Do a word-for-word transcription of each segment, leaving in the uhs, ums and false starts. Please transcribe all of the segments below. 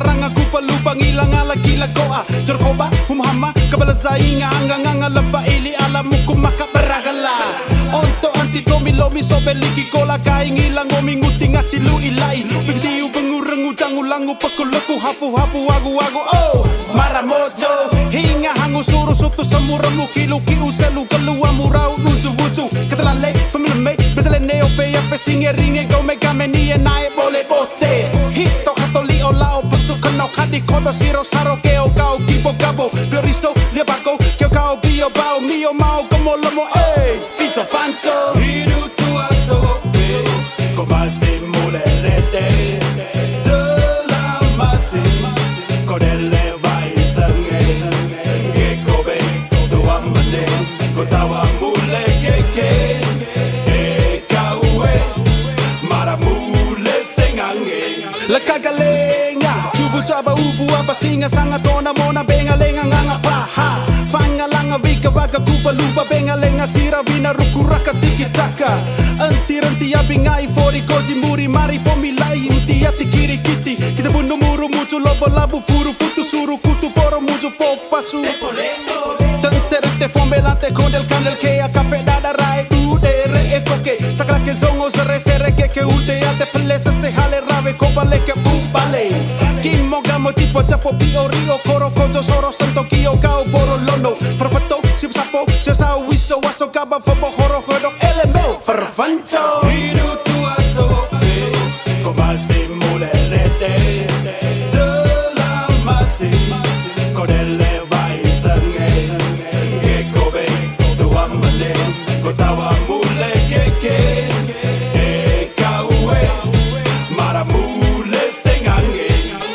ranga kupa lupa ngilang ala gila goa jorkoba humhama kabala zainga anga nganga lapa ili ala muku maka baragala onto anti tomi lomi sobeliki kola kai ngilang omi nguti ngati lu ilai bigdiu bengurengu jangu langu pakuluku hafu hafu wagu wagu oh maramojo hinga hangu suru sutu samuramu kiluki uselu kalua murau nuzu wuzu katalale family me besale neo pe ape singe ringe go mega meni nae bole bote hito katoli o lao pusu kanau kadi kodo siro saro keo kau kibo gabo bioriso liabako keo kau bio bao mio mau como lomo eh fito fanto hiru tua so pe komasi mule rete de la masi kodele vai sange ke kobe to amane kotawa mule keke e kaue maramule sengange la kagalenga tubu taba ubu apa singa sanga tona mona benga lenga nganga paha fanga langa vika vaga kuba lupa benga lenga sira vina rukuraka tiki taka anti ranti abingai fori koji muri mari pomilai uti ati kiri kiti kita bunuh muru mutu lobo labu furu futu suru kutu poro muju popasu tenterete fombelante con del candel que acape dada rai tu de re e toque saca que songo se resere que que ute ate pelesa se jale rave cobale que bubale Kimo gamo tipo chapo pio rio coro kojo soro santo kio kao poro lono farfato sip sapo se sa wiso waso kaba fobo horo horo elemel farfancho hiru tu aso komasi mule rete de la masi kodele vai sange ke kobe tu amale kotawa mule keke e kaue maramule sengange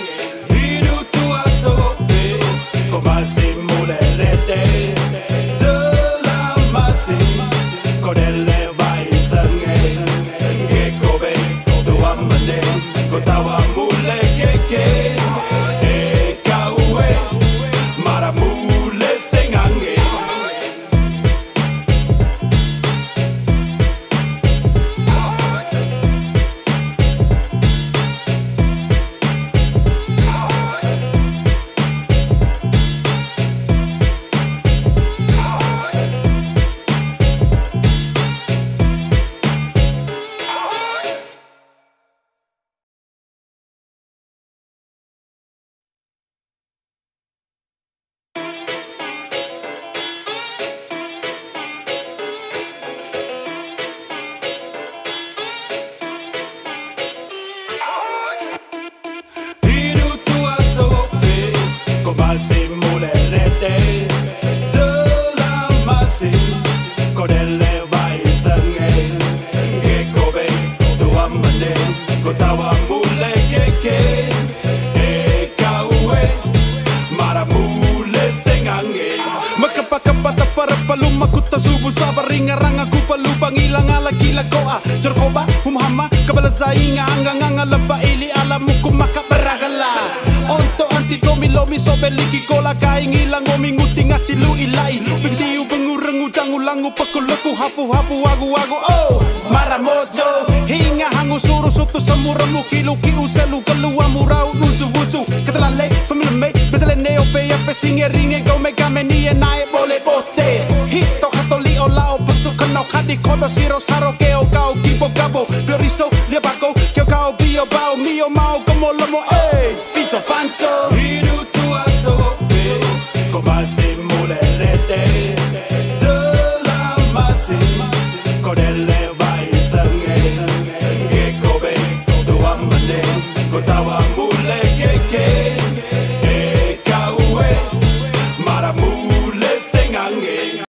Kotawa mule keke e kaue maramule sengange komasi mule rete de la masi kodele vai sange ke kobe tu amane kotawa mule keke e kaue maramule sengange makapakapata para paluma kuta subu sabaringa ranga kupalu pangilang ala gila goa jorkoba humhama kabala zainga anga nganga lapa ili ala muku maka baragala onto anti tomi lomi sobeliki kola kai ngilang omi nguti ngati lu ilai bigdiu bengurengu jangu langu pakuluku hafu hafu wagu wagu oh maramojo hinga hangu suru sutu samuramu kiluki uselu kalua murau nuzu wuzu katalale family me besale neo pe ape singe ringe go mega meni nae bole bote hito katoli o lao pusu kanau kadi kodo siro saro keo kau kibo gabo bioriso liabako keo kau bio bao mio mau como lomo eh fito fanto hiru